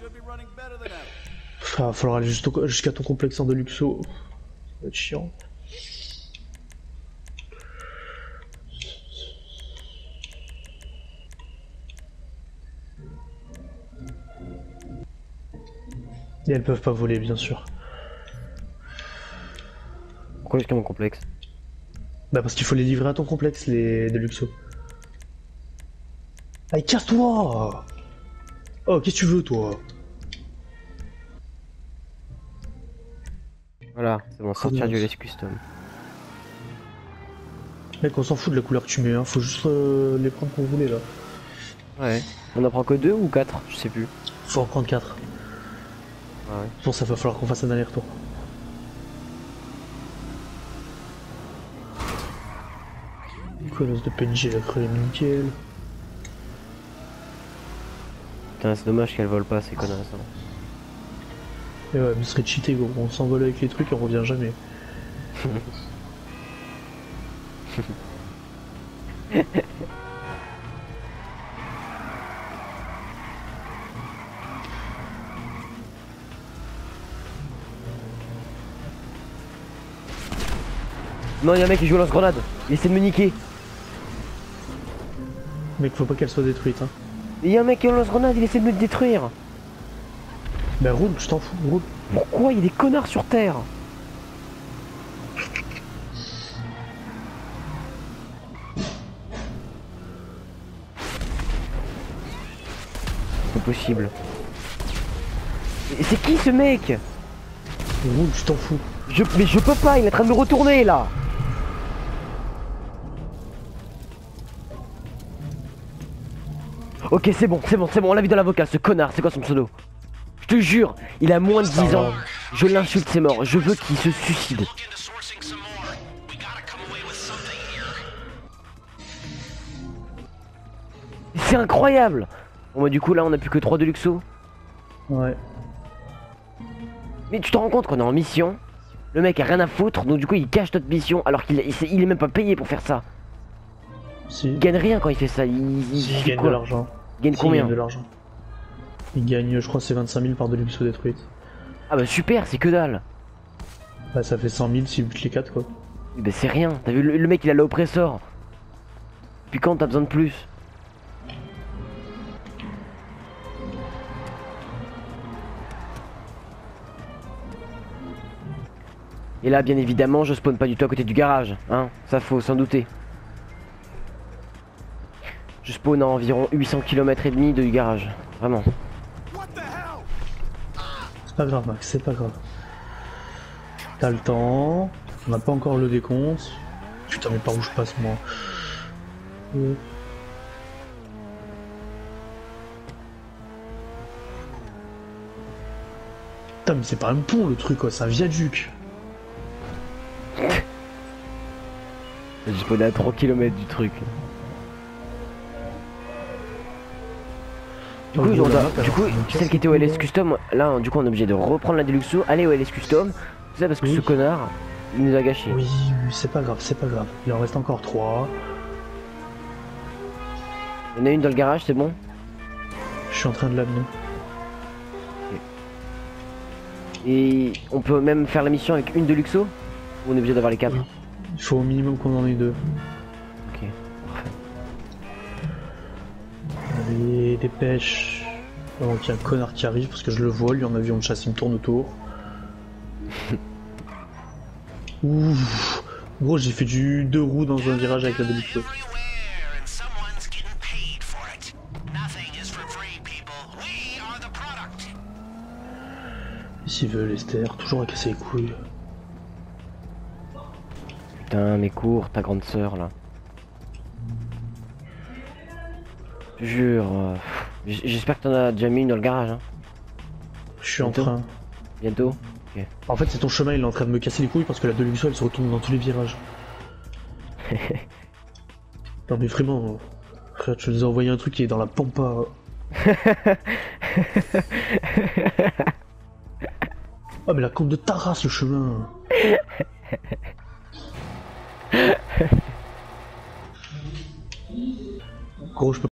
Va falloir aller jusqu'à ton complexant de Luxo. Ça va être chiant. Et elles peuvent pas voler, bien sûr. Pourquoi jusqu'à mon complexe? Bah parce qu'il faut les livrer à ton complexe, les de Luxo. Allez, casse-toi! Oh, qu'est-ce que tu veux, toi? Voilà, c'est bon, sortir du LS Custom. Mec, on s'en fout de la couleur que tu mets, hein. Faut juste les prendre qu'on voulait, là. Ouais. On en prend que 2 ou 4? Je sais plus. Faut en prendre 4. Ah ouais. Pour ça, va falloir qu'on fasse un aller-retour. Colosse de PNJ, elle a crevé nickel. Putain, c'est dommage qu'elle vole pas ces connasses. Hein. Et ouais, mais ce serait cheaté, gros. On s'envole avec les trucs et on revient jamais. Non, y'a un mec qui joue au lance-grenade. Il essaie de me niquer. Mec, faut pas qu'elle soit détruite, hein. Il y a un mec qui joue au lance-grenade, il essaie de me détruire. Bah roule, je t'en fous, roule. Pourquoi il y a des connards sur Terre? C'est possible. C'est qui ce mec? Roule, je t'en fous. Mais je peux pas, il est en train de me retourner là. Ok, c'est bon, on l'a vu dans l'avocat, ce connard, c'est quoi son pseudo? Je te jure, il a moins de 10 ans, je l'insulte, c'est mort, je veux qu'il se suicide. C'est incroyable. Bon bah du coup là on a plus que 3 de Luxo. Ouais. Mais tu te rends compte qu'on est en mission? Le mec a rien à foutre, donc du coup il cache notre mission alors qu'il est même pas payé pour faire ça. Si. Il gagne rien quand il fait ça, Il gagne de l'argent. Il gagne combien? Il gagne de l'argent. Il gagne, je crois, c'est 25 000 par de Luxo détruite. Ah bah super, c'est que dalle. Bah ça fait 100 000 s'il bute les 4, quoi. Bah c'est rien, t'as vu le mec il a l'oppressor. Puis quand t'as besoin de plus? Et là bien évidemment je spawn pas du tout à côté du garage, hein, ça faut s'en douter. Je spawn à environ 800 km et demi du garage, vraiment. C'est pas grave, Max, c'est pas grave. T'as le temps, on n'a pas encore le décompte. Putain, mais par où je passe, moi? Putain, mais c'est pas un pont le truc, quoi, c'est un viaduc. J'ai spawné à 3 km du truc. Du coup, celle qui était au LS Custom, là du coup on est obligé de reprendre la Deluxo, aller au LS Custom, tout ça parce que ce connard, il nous a gâché. Oui, c'est pas grave, c'est pas grave. Il en reste encore 3. Il y en a une dans le garage, c'est bon? Je suis en train de l'amener. Et on peut même faire la mission avec une Deluxo? Ou on est obligé d'avoir les 4? Oui. Il faut au minimum qu'on en ait 2. Ok, parfait. Allez, dépêche. Avant qu'il y ait un connard qui arrive, parce que je le vois, lui en avion de chasse, il me tourne autour. Ouh. Gros, j'ai fait du 2 roues dans un virage avec la Deluxo. S'il veut, Lester, toujours à casser les couilles. Putain, mais cours, ta grande sœur là. Je jure. J'espère que t'en as déjà mis une dans le garage. Hein. Je suis en train. Bientôt? Ok. En fait, c'est ton chemin, il est en train de me casser les couilles parce que la Deluxo elle se retourne dans tous les virages. Non, mais vraiment, frère, tu nous as envoyé un truc qui est dans la pampa. Ah, mais la courbe de ta race, le chemin. Gros, je peux